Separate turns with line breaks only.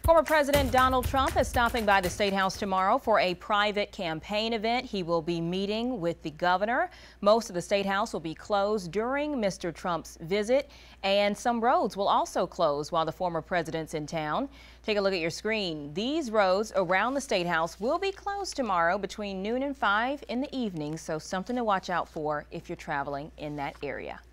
Former President Donald Trump is stopping by the State House tomorrow for a private campaign event. He will be meeting with the governor. Most of the State House will be closed during Mr. Trump's visit, and some roads will also close while the former president's in town. Take a look at your screen. These roads around the State House will be closed tomorrow between noon and 5 in the evening, so something to watch out for if you're traveling in that area.